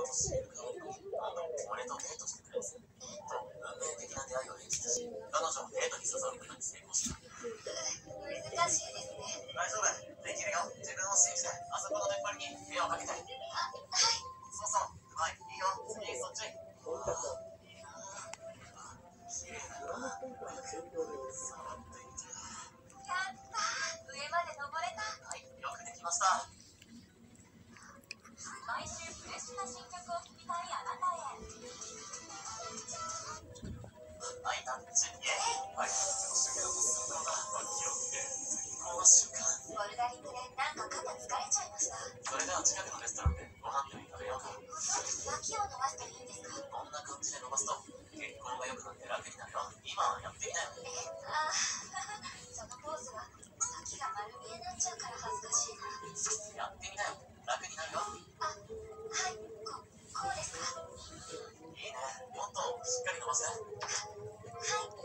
うとしているかを俺とデートしてくれますと運命的な出会いを演じたし、彼女もデートに誘うことに成功した。 難しいですね。 大丈夫、できるよ。自分を信じて、あそこの出っ張りに手をかけて。 はい。 そうそう、うまい、いいよ。次そっち。いいなあ、綺麗だな。触ってみて。 やったー、上まで登れた。 はい、よくできました。 毎週フレッシュな新曲を聴きたいあなたへ。 はい、タッチ。イエーイ。はい、そしてけども、そんな気をつけ、最高の瞬間。 ボルダリングでなんか肩疲れちゃいました。 それでは近くのレストランでご飯でも食べようか。 脇を伸ばしていいんですか？ こんな感じで伸ばすと血行が良くなって楽になるよ。今やってみなよ。 あーそのポーズは脇が丸見えになっちゃうから恥ずかしいな。 やってみなよ。楽になるよ。 あ、はい、こうですか？ いいね。もっとしっかり伸ばせ。 はい。